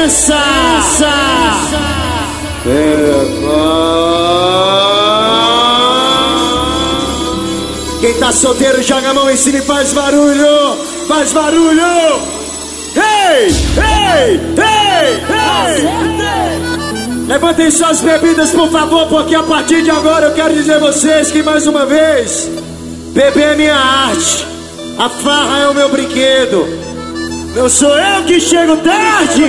Pensa. Quem tá solteiro joga a mão em cima e faz barulho. Faz barulho. Ei, ei, ei, ei. Levantem suas bebidas, por favor, porque a partir de agora eu quero dizer a vocês que, mais uma vez, beber é minha arte. A farra é o meu brinquedo. Não sou eu que chego tarde.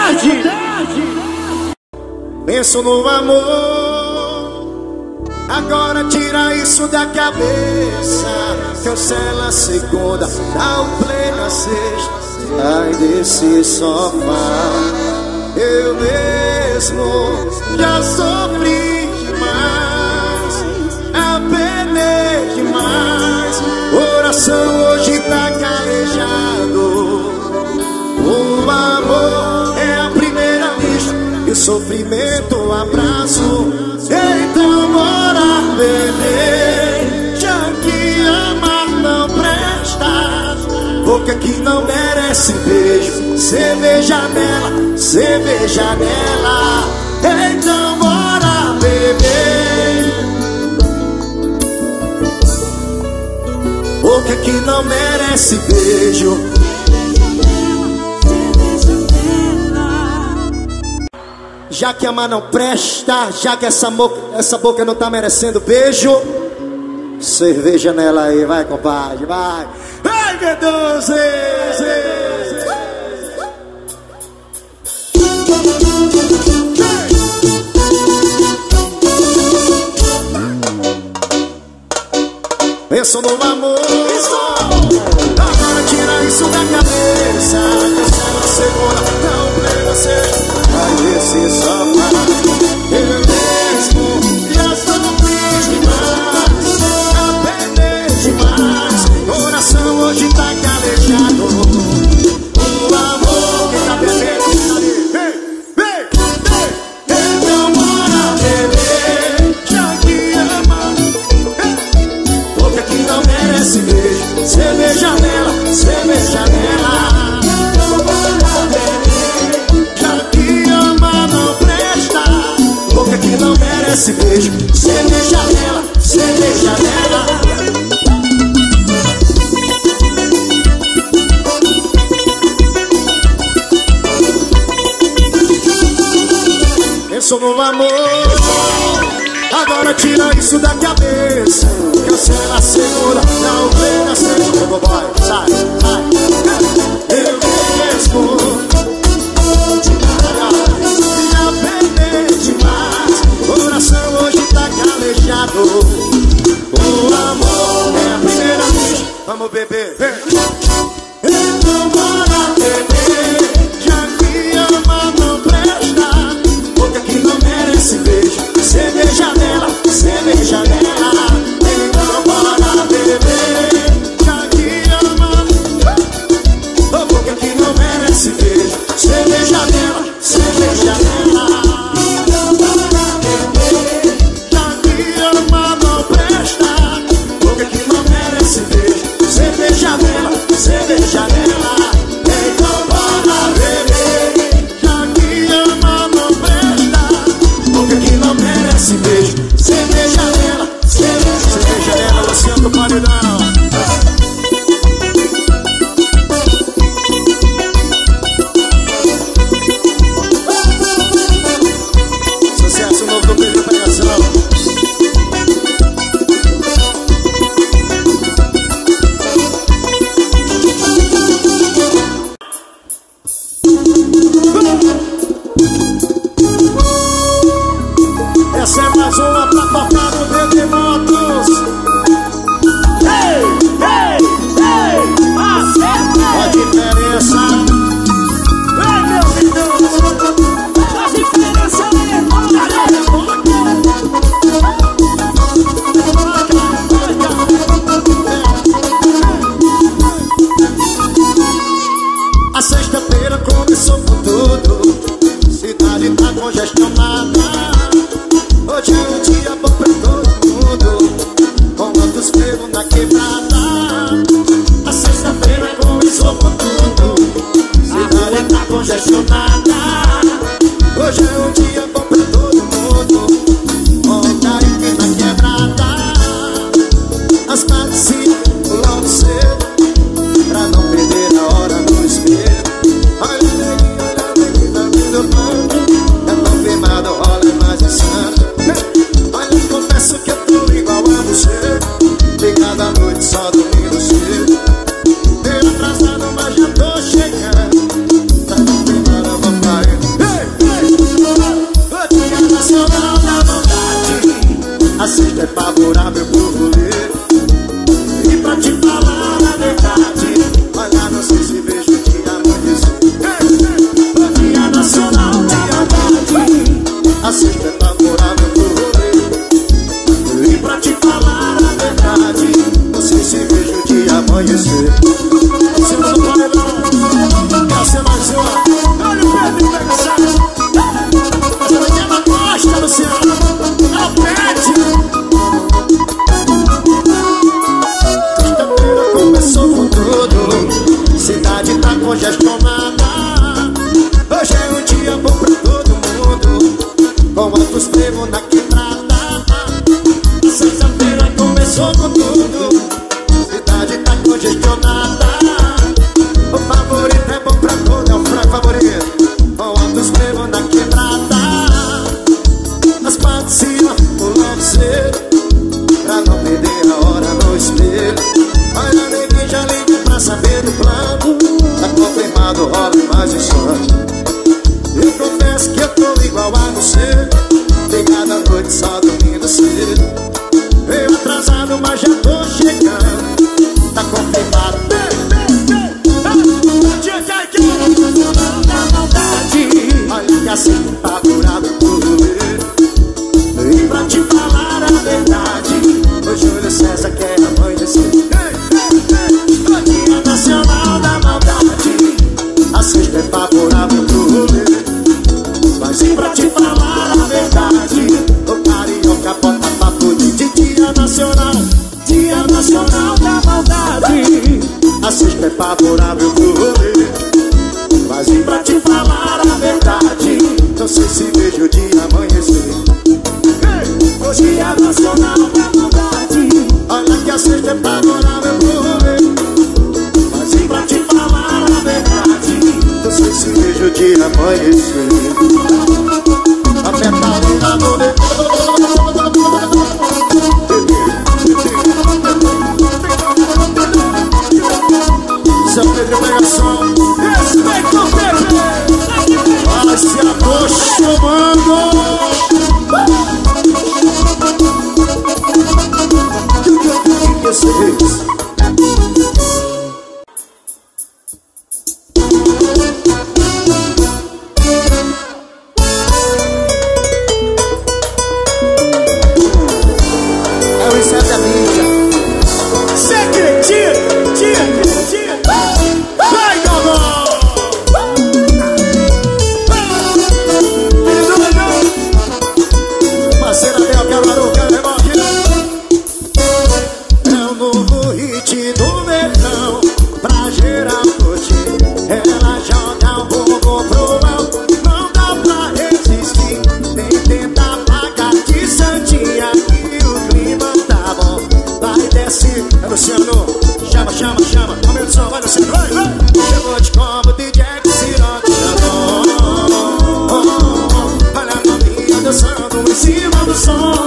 Penso no amor, agora tira isso da cabeça. Cancela a segunda, dá um play na sexta. Ai desse sofá, eu mesmo já sofri demais, apenei demais. Coração hoje tá calejado. O amor é a primeira lista e o sofrimento um abraço. Então bora beber, já que amar não presta. Boca que não merece beijo, cerveja nela. Então bora beber. Boca que não merece beijo. Já que amar não presta, já que essa boca não tá merecendo beijo, cerveja nela aí, vai compadre, vai. Ai, meu Deus, penso no amor, agora tira isso da cabeça. Cancela a segunda, não plena sexta. Ai, esse sofá, eu mesmo já sofri demais, apenei demais. Coração hoje tá calejado. O amor que tá bebendo, vem. Então bora beber, já que ama. Boca que não merece beijo, cerveja nela. Então bora beber, já que ama não presta. Boca que não merece beijo, cerveja nela. Penso no amor, agora tira isso da cabeça. Cancela a segunda, não vem na sexta. Boy, sai. Eu mesmo já apenei demais. Coração hoje tá calejado. O amor é a primeira vez. Vamos beber, vem. Então bora beber, já que ama não presta. Boca que não merece beijo, cerveja nela. Então bora beber, já que ama. Boca que não merece beijo. Assista é favorável pro rolê. E pra te falar a verdade, olha, não sei se vejo o dia amanhecer. O Dia Nacional da Maldade. Assista é favorável pro rolê. E pra te falar a verdade, não sei se vejo o dia amanhecer. Se não vai não, quer ser mais uma. Olha o Pedro Texas. Você vai ter uma costa, Luciano. É o Pedro. Sexta-feira começou com tudo. Cidade tá congestionada. Hoje é um dia bom pra todo mundo, com altos prêmios na quebrada. Sexta-feira começou com tudo. Cidade tá congestionada. O favorito é bom pra todo, é o frango favorito, com altos prêmios na quebrada. As patricinhas pulando cedo, pra não perder a hora no espelho. Olha, ninguém já liga pra saber do plano. Tá confirmado, rola mais um sonho. Eu confesso que eu tô igual a você, ligado à noite só dormindo cedo. Veio atrasado, mas já tô chegando. Tá confirmado. Olha que assim tá curado por ver. E pra te falar a verdade, o Júlio César quer amanhecer. O Dia Nacional da Maldade. A sexta é favorável pro rolê. Mas e pra te falar a verdade, o carioca bota papo de Dia Nacional. Dia Nacional da Maldade. A sexta é favorável pro rolê. Mas e pra te falar a verdade, não sei se vejo o dia amanhecer. O Dia Nacional da Maldade. Olha que a sexta é favorável pro rolê. Mas e pra te falar a verdade, não sei se vejo o dia amanhecer. Aperta a linha no dedo. São Pedro Pegação. Respeita o Pedro. Vai se acostumando. É o inseto da mídia. Você acredita? Vai, Galvão! Parceira Del Camarão, Camarão. É o novo hit do verão, pra geral curtir. Ela joga o bumbum pro alto, não dá pra resistir. Nem tenta apagar de santinha, que o clima tá bom. Vai descer, é Luciano. Chama, chama, chama. Aumenta o som, vai Luciano, vai, vai. Eu vou te como DJ Ciroc Xandão. Olha a novinha dançando em cima do som.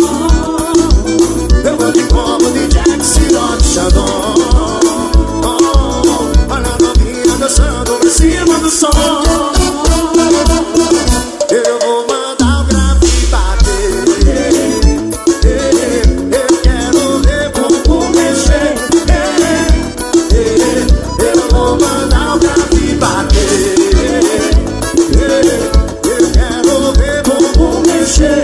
Eu vou te como DJ Ciroc Xandão. Olha a novinha dançando em cima do som. Eu vou mandar o grave bater. Eu quero ver bumbum mexer. Eu vou mandar o grave bater. Eu quero ver bumbum mexer.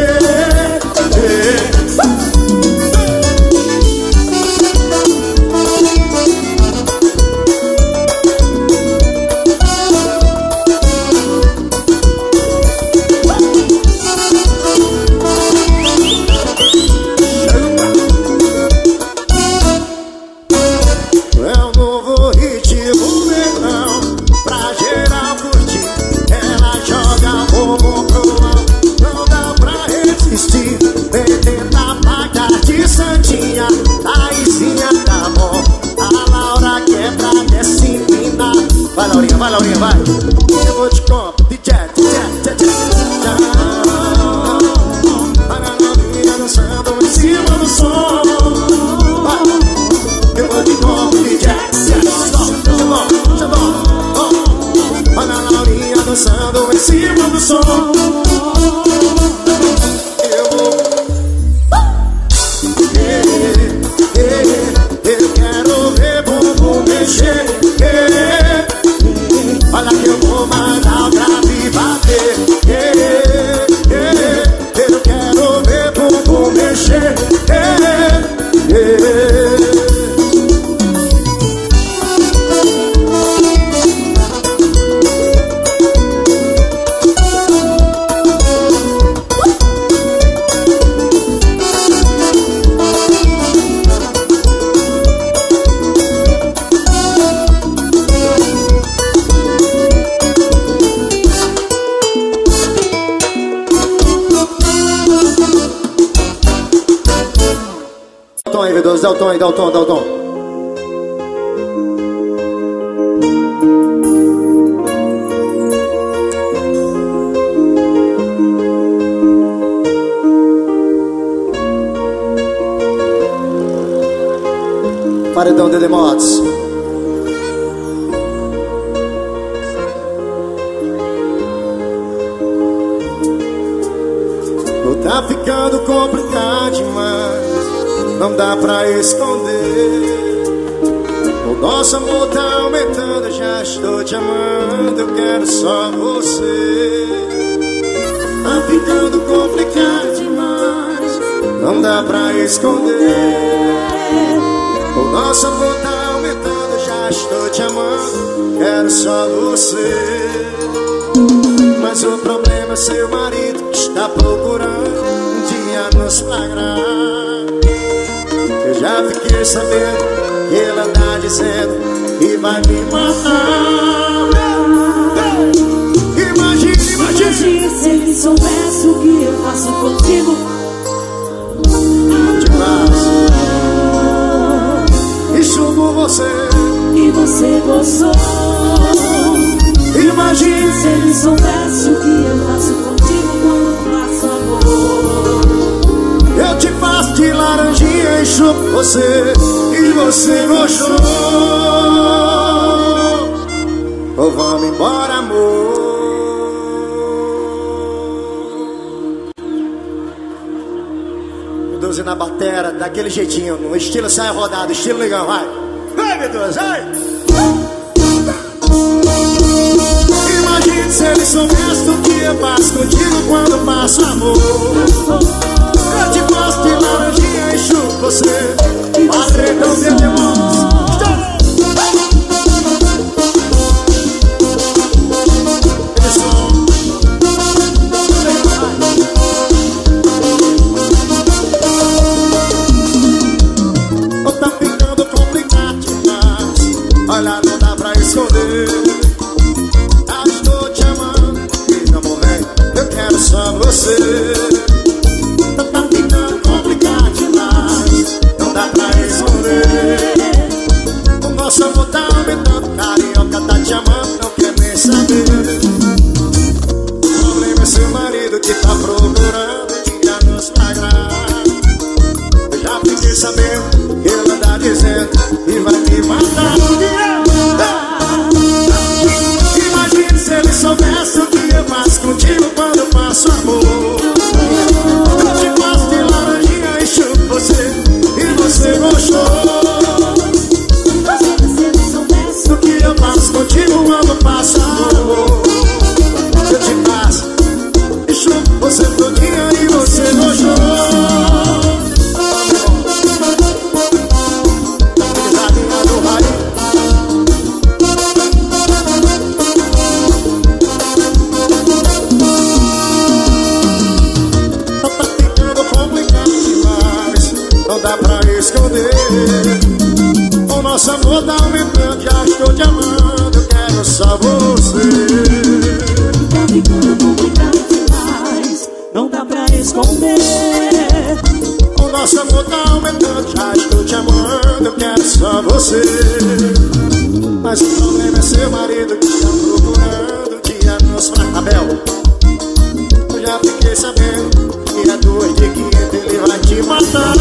Vai, Laurinha, vai. Eu vou te comprar DJ. Para a novinha dançando em cima do som. Eu vou te comprar DJ. Para a Laurinha dançando em cima do som. Eu vou tom aí, V12, dá o tom aí, dá o tom, dá o tom. Paredão de Demotes. Tá ficando complicado demais, não dá pra esconder. O nosso amor tá aumentando, já estou te amando, eu quero só você. Tá ficando complicado demais, não dá pra esconder. O nosso amor tá aumentando, já estou te amando, quero só você. Mas o problema é seu marido que está procurando um dia nos flagrar. Eu já fiquei sabendo que ela tá dizendo que vai me matar. Imagine se ele soubesse o que eu faço contigo. Isso por você. E você gostou. Imagine se ele soubesse o que eu faço contigo quando faço amor. Eu te faço de laranjinha e chupo você. E você gostou. Ou vamos embora, amor. V12 na batera, daquele jeitinho, no estilo saia rodada, estilo legal, vai. Vai, V12, vai. Imagine se ele soubesse o que eu faço contigo quando faço amor. Eu te faço de laranjinha e chupo você. Paredão de Demotes. Tá ficando complicado demais, olha, não dá pra esconder. Só você. Tá ficando complicado demais, não dá pra esconder. O nosso amor tá aumentando, carioca tá te amando, não quer nem saber. O problema é seu marido que tá procurando um dia nos flagrar. Eu já fiquei sabendo que ela tá dizendo que vai me matar. Imagine se ele soubesse o que eu faço contigo quando eu faço amor. Eu te faço de laranjinha e chupo você. E você gostou. Imagina se ele soubesse o que eu faço contigo quando faço amor. Eu te faço e chupo você todinha. E você gostou. O nosso amor tá aumentando, já estou te amando, eu quero só você. Tá ficando complicado demais, não dá pra esconder. O nosso amor tá aumentando, já estou te amando, eu quero só você. Mas o problema é seu marido que tá procurando um dia nos fracabel. Eu já fiquei sabendo que é 2 de 500 ele vai te matar.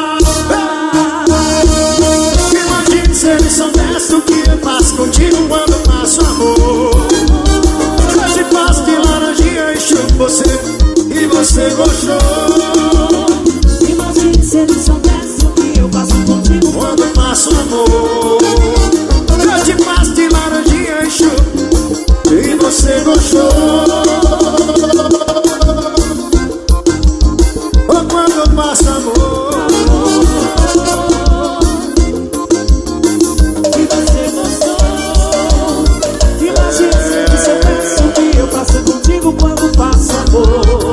Se ele soubesse o que eu faço contigo quando faço amor. Eu te faço de laranjinha e chupo você. E você gostou. Imagine se ele soubesse o que eu faço contigo quando faço amor. Eu te faço de laranjinha e chupo. E você gostou. Ou quando eu faço amor. Quando faço amor.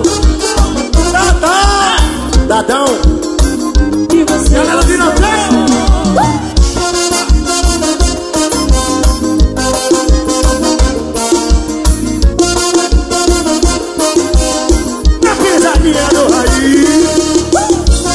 Dadão. E você galera vira pé. Na pesadinha do raiz.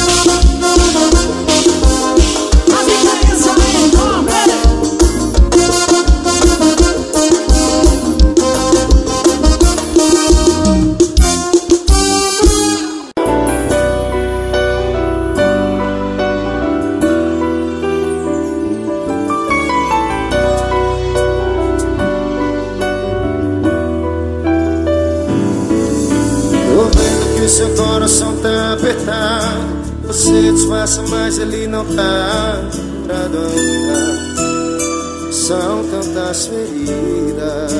coração tá apertado, você disfarça, mas ele não tá curado ainda. São tantas feridas.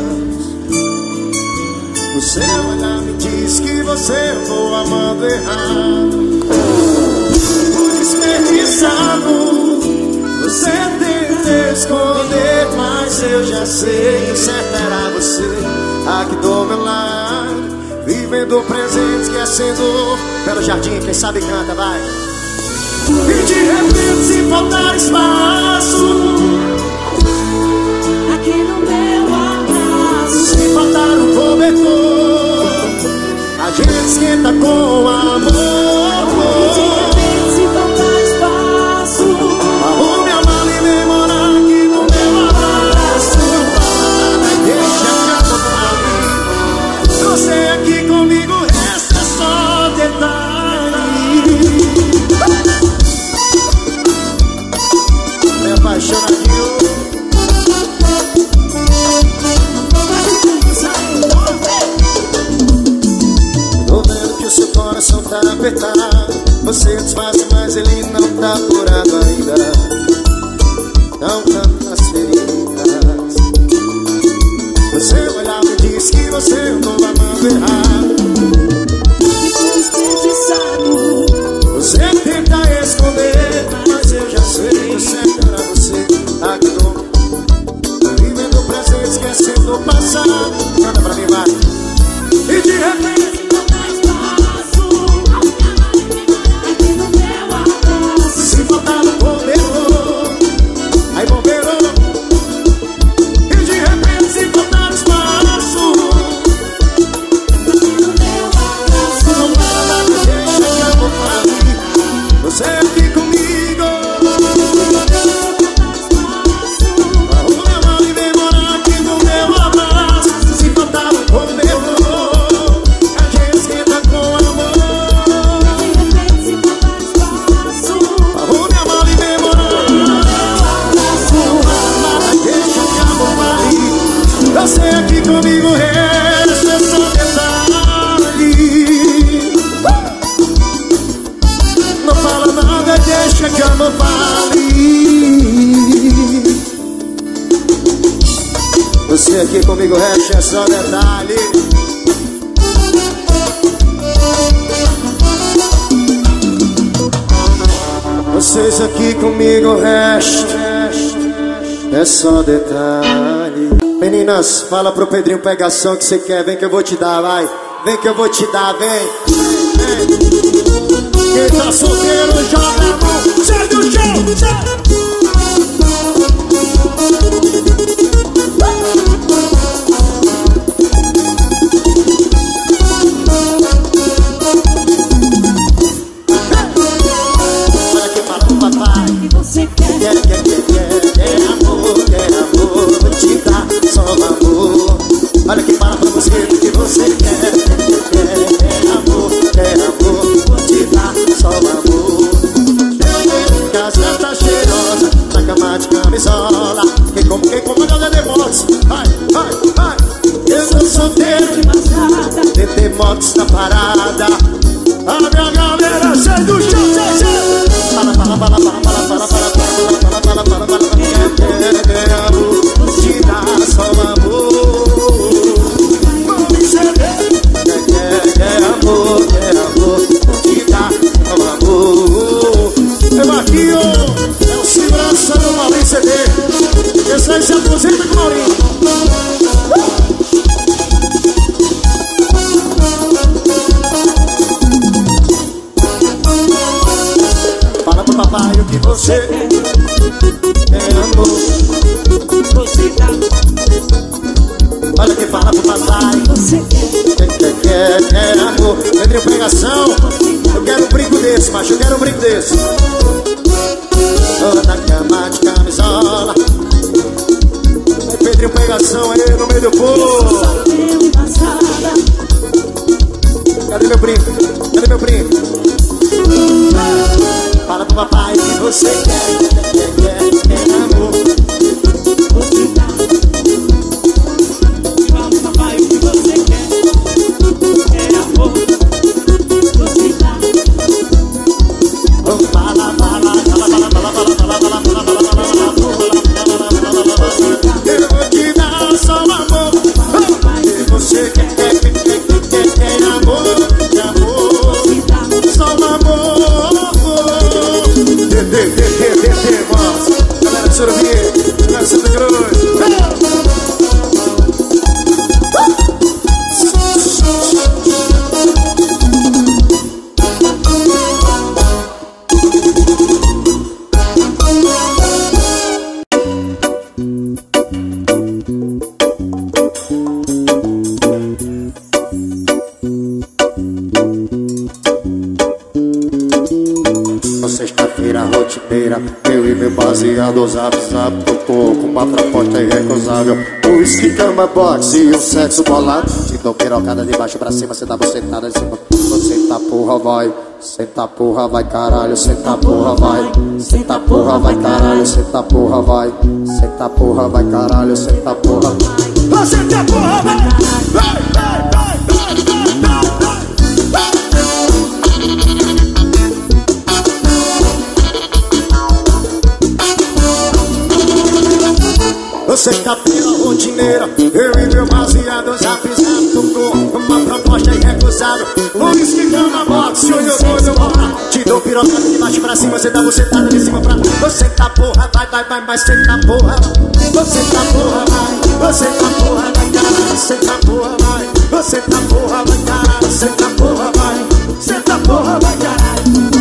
Você olhar me diz que você andou amando errado, desperdiçado. Você tenta esconder, mas eu já sei que o certo era você aqui do meu lado, vivendo o presente, esquecendo pelo jardim. Quem sabe canta, vai. E de repente, se faltar espaço aqui no meu abraço, se faltar um cobertor, a gente esquenta com amor. se faltar espaço, Arrume a mala e vem morar aqui no meu abraço. Deixa que eu vou. Você aqui comigo, resta só detalhe. É apaixonadinho. Tô vendo que o seu coração tá apertado, você desfaz, mas ele não tá curado ainda. Não tantas feridas. Você olhava e disse que você andou amando errado, desperdiçado. você tenta esconder, mas eu já sei que o certo era você aqui no vivendo o presente, esquecendo o passado. Manda pra mim, vai. E de repente se faltar um bombeiro, aí bombeiro. E de repente se faltar espaço, não para nada, deixa que eu vou fazer. Você aqui comigo, arrume a mala e vem morar aqui no meu abraço. Se faltar um bombeiro, a gente esquenta com amor. Arrume a mala e vem morar. Deixa que a mão vai. Você aqui comigo, resta é só detalhe. Não fala nada, deixa que a mão vale. Você aqui comigo, resta é só detalhe. Vocês aqui comigo, o resto é só detalhe. Meninas, fala pro Pedrinho pegação que você quer. Vem que eu vou te dar, vai. Vem que eu vou te dar, vem. Vem. Quem tá solteiro, joga a mão. Sai do chão, sai. Olha aqui para o papai. que você quer. Quer amor, vou te dar só amor. Olha que fala pra você do que você quer. Quer amor, vou te dar só amor. Casa tá cheirosa, na cama de camisola. Quem come a de motos, vai, vai, vai. Eu sou solteiro, TT Motos tá parada. A minha galera sai do chão, sai, sai. Para, para, para, para, para, para, para, para, para, para, para, para. Quer amor, te dar só amor. Quer amor, te dar só amor. É Marquinho, é o segurança do Maurinho CD. Esse aí se aposenta com o Maurinho. Fala pro papai o que você quer amor. Você dá, Olha quem fala pro papai. você quer. Quer amor. Pedrinho pregação. Eu quero um brinco desse, macho. Eu quero um brinco desse. Tô na cama de camisola. Pedrinho pregação aí no meio do povo. Só deu embaçada. Cadê meu brinco? Cadê meu brinco? Fala pro papai que você quer amor. Você dá. Fala pro papai o que você quer. Quer amor. Você sexta-feira rotineira, eu e meu baseado, zap zap, tocou com uma proposta irrecusável. O whisky, cama, boxe e o sexo bolado. Te dou pirocada de baixo pra cima, cê dá bucetada de cima. Senta porra, vai. Senta porra, vai caralho. Senta porra, vai. Senta porra, vai caralho. Senta porra, vai. Senta porra, vai caralho. Senta porra. Senta porra, vai. Vai, vai, vai, vai, vai, vai. Sexta-feira rotineira, eu e meu baseado, zap zap, tocou uma proposta irrecusável. O whisky, cama, boxe, olho todo, bora. Te dou pirocada de baixo pra cima, cê dá bucetada de cima pra baixo. Você tá porra, vai, vai, vai, vai, cê tá porra. Você tá porra, vai, você tá porra, vai, caralho. Cê tá porra, vai, você tá porra, vai, caralho. Cê tá porra, vai, cê tá porra, vai, caralho.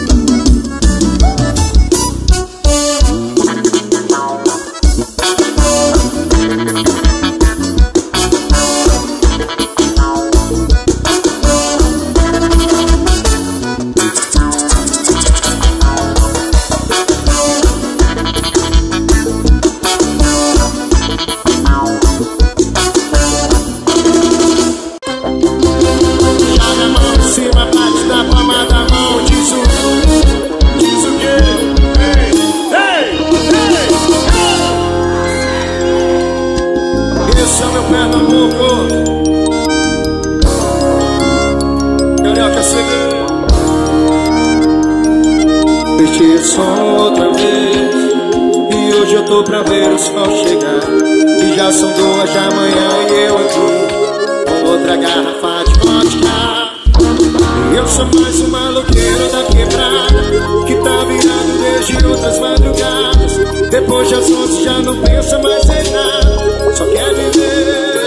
Este som outra vez, e hoje eu tô pra ver o sol chegar. E já são 2 da manhã e eu aqui com outra garrafa de vodka. Eu sou mais um maloqueiro da quebrada, que tá virado desde outras madrugadas. Depois das 11 já não pensa mais em nada, só quer viver.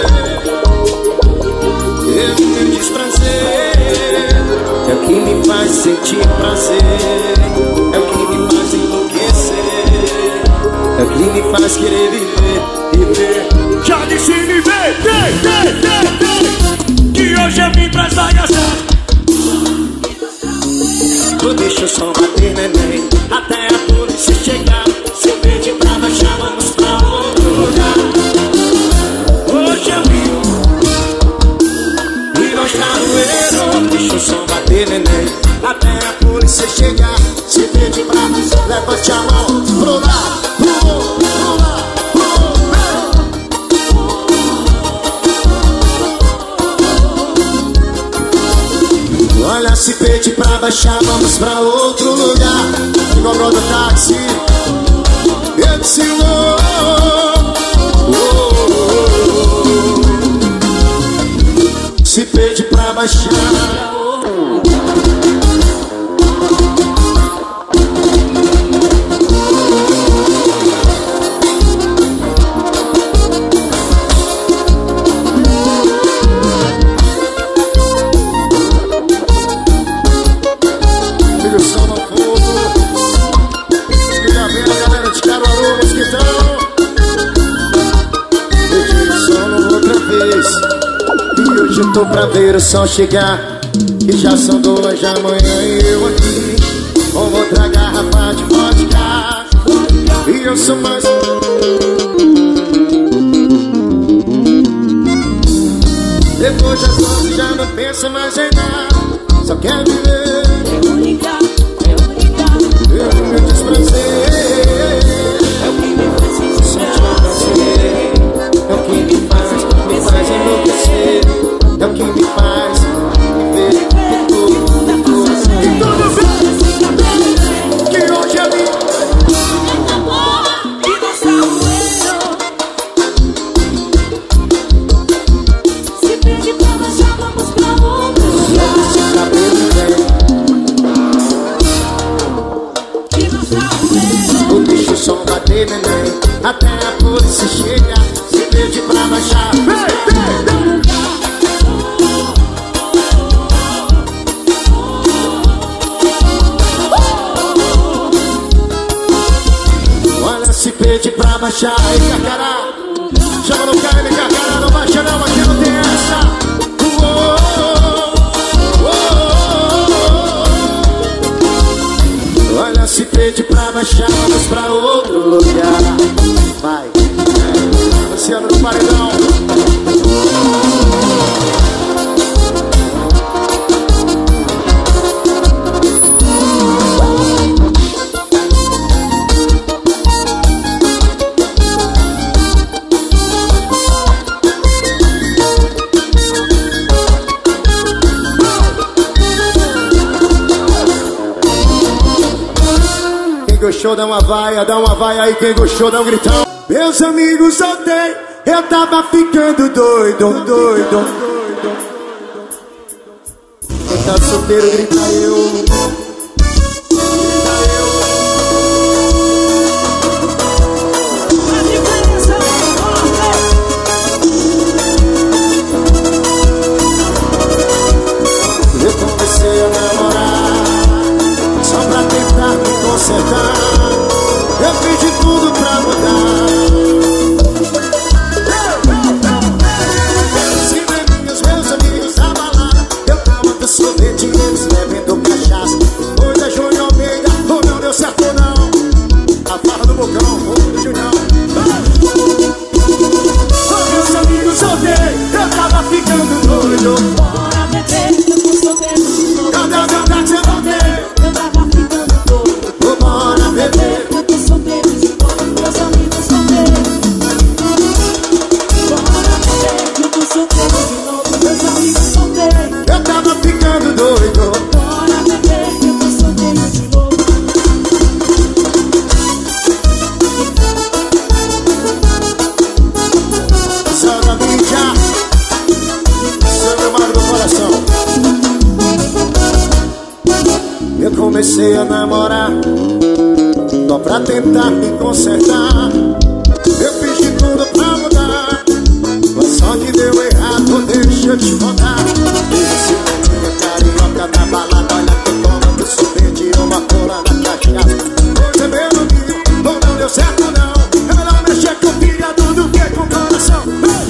Eu me desprazer, é o que me faz sentir prazer, é o que me faz enlouquecer, é o que me faz querer viver, viver. Já disse viver, que hoje eu vim pras bagaças. Tu deixa o som bater, neném, até a polícia chegar. Se pede pra baixar, vamos pra outro lugar. Hoje eu vim e nós tá no erro. Deixa o som bater, neném, até a polícia chegar. Se pede pra baixar, levante a mão pro lado, pro lado, olha, se pede pra baixar, vamos pra outro lugar. Cobrou do táxi, eu disse se pede pra baixar. Eu tô pra ver o sol chegar, e já são 2 da manhã e eu aqui com outra garrafa de vodka. E eu sou mais depois das 11 já não pensa mais em nada, só quer viver. É única, é única. Eu me desprazer, é o que me faz sentir prazer, é o que me faz enlouquecer, é o que me faz viver. E tudo bem, que hoje eu vim e mostrar o erro. Se pede pra baixar, vamos pra outro lugar. E mostrar o erro. Deixa o som bater, neném, até a polícia chegar. Se pede pra baixar, se pede pra baixar, aí Carcará, chama no KM, Carcará, não baixa não, aqui não tem essa. Olha pede pra baixar, vamos pra outro lugar. Vai, Luciano do Paredão. Gostou, dá uma vaia aí, quem gostou, dá um gritão. Meus amigos soltei, eu tava ficando doido. Quem tá solteiro, grita eu. Eu comecei a namorar só pra tentar me consertar. Eu fiz de tudo pra mudar. Os meus amigos abalaram. Eu tava com sorvete e eles bebendo cachaça. Pois é, Júnior Almeida, ou não deu certo não. A farra do Bocão, o do Junião. Meus amigos soltei, eu tava ficando doido. Bora beber, eu tô solteiro de novo. Cadê o cantar que você voltei? Eu tava ficando doido. Bora beber. Eu tô solteiro de novo, meus amigos solteiros. Bora beber, eu tô solteiro de novo, meus amigos solteiros. Eu tava ficando doido. Bora beber, eu tô solteiro de novo. Solta a mídia, seu meu mar do coração. Eu comecei a namorar só pra tentar me consertar. Eu fiz de tudo pra mudar, mas só que deu errado, deixa eu te contar. Esse menino carioca da balada, olha que eu tomo do sorvete e uma cola na cachaça. Pois é, meu amigo, ou não deu certo não. É melhor mexer com o fígado do que com o coração.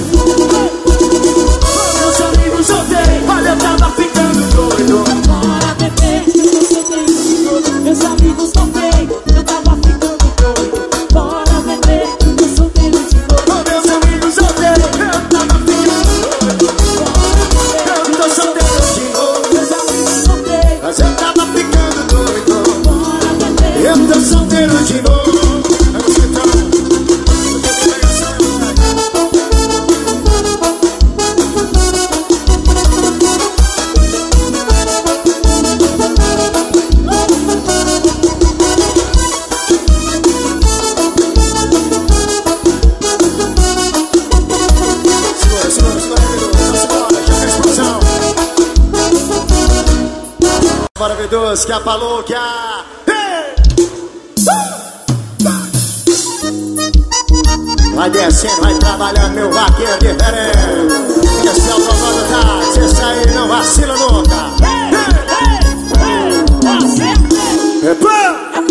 Meus amigos solteiros, olha, eu tava ficando doido. Bora beber, eu tô solteiro de novo, meus amigos solteiros. Eu tava ficando doido. Bora beber, eu tô solteiro de novo. Meus amigos solteiros, eu tava ficando doido. Eu tô solteiro de novo. Meus amigos solteiros. Mas eu tava ficando doido. Bora beber. Eu tô solteiro de novo. Vamos gritar. Bora ver doce, que a palouca. Vai descendo, vai trabalhando, meu vaqueiro diferente. Esse é o Trovão do Táxi, esse aí não vacila nunca. É pão!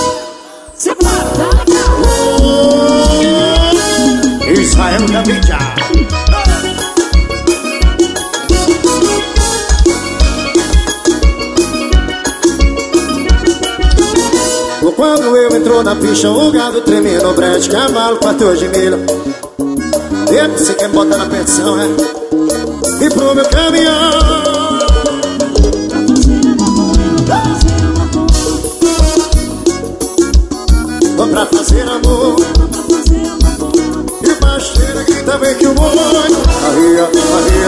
Israel da mídia. Quando eu entro na pista, o gado treme no brete, cavalo, pastor de milho. Dedo, você quer botar na petição, né? E pro meu caminhão. Vou pra fazer amor. E baixeira aqui também que o molho. Arria, arria,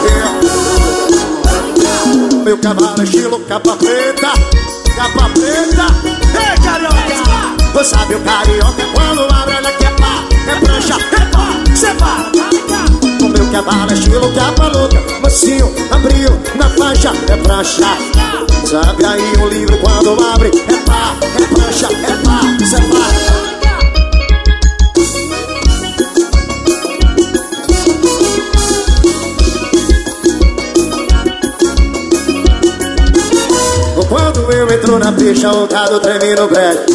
arria. Meu cavalo é estilo capa preta. Capa preta. Ei, carioca! Você sabe o carioca quando abre, olha que é pá, é prancha, é pá, cê pá. O meu cavalo é estilo capa louca, macio, abriu na faixa, é prancha. Sabe aí um livro quando abre, é pá, é prancha, é pá, cê pá. Quando eu entro na pista, o gado treme no breque.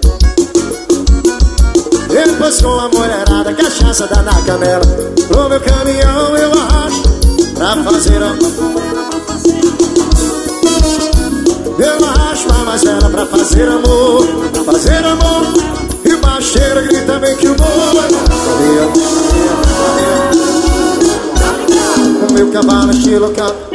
Depois com a mulherada, cachaça dá na canela. Pro meu caminhão eu arrasto pra fazer amor. Eu arrasto a mais ela pra fazer amor. Fazer amor. E o baixeiro grita bem que o boi. O meu cavalo estilo canto.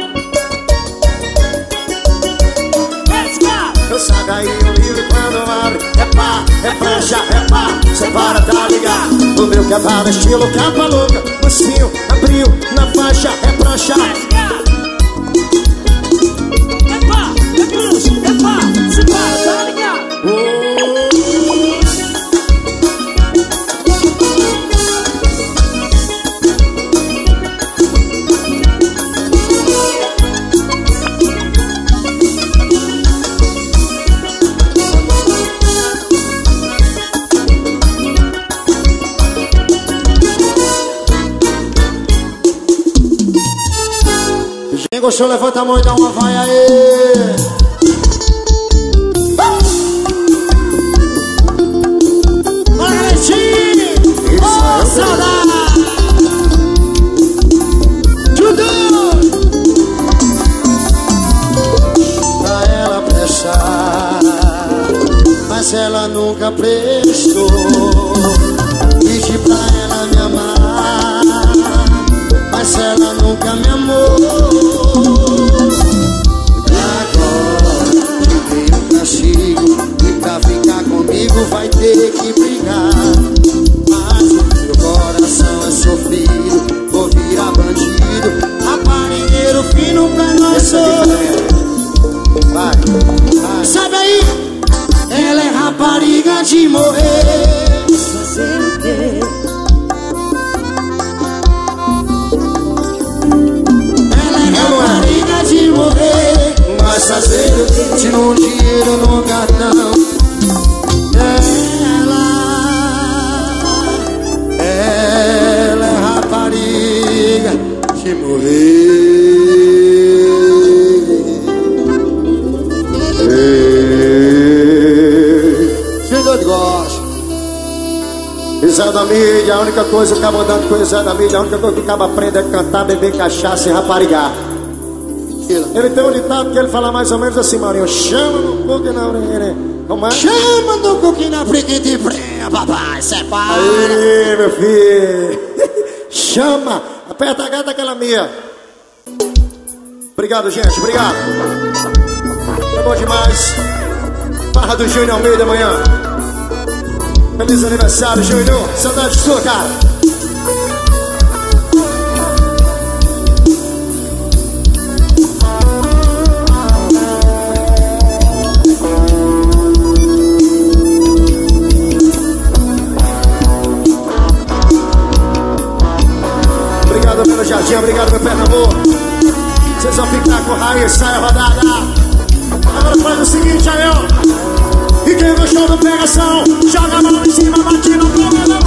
Eu saio daí o livro quando abre. É pá, é prancha, é pá. Cê para, tá ligado? O meu cavalo estilo capa louca. Mansinho, abriu na faixa. É prancha. É pá, é prancha, é pá. Cê para, tá ligado? Quem gostou, levanta a mão e dá uma vai aí. Bora, Letinho! Ô, saudade! Tudo! Pra ela prestar, mas ela nunca prestou. Pedi pra ela me amar, mas ela nunca me amou. Vai ter que brigar, mas o meu coração é sofrido. Vou virar bandido, raparinheiro fino pra nós dois. Vai, sabe aí? Ela é rapariga de morrer. Fazer o quê? Ela é rapariga de morrer. Mas fazer o quê? Se não dinheiro no cartão. Ela é rapariga de morrer. Chega de gosto. Zé da mídia, a única coisa que acaba andando com o Zé da mídia, a única coisa que acaba aprendendo é cantar, beber cachaça e raparigar. Ele tem um ditado que ele fala mais ou menos assim, Marinho: chama no cu na orelha. Como é? Chama no cu na friquita e freia, papai, separa. Aí, meu filho. Chama. Aperta a gata aquela minha. Obrigado, gente, obrigado. É bom demais. Barra do Júnior Almeida amanhã. Feliz aniversário, Júnior. Saudade sua, cara. Obrigado, meu jardim, obrigado, meu Pernambuco. Vocês vão ficar com raiz, sai a rodada. Agora faz o seguinte, aí, ó. E quem gostou do pegação, joga a mão em cima, bate no programa.